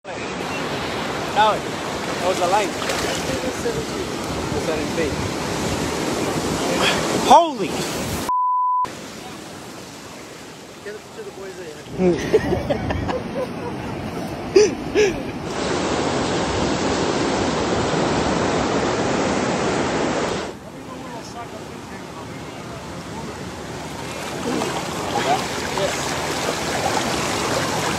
No, that was the length. 7 feet. Holy! Get it to the boys there.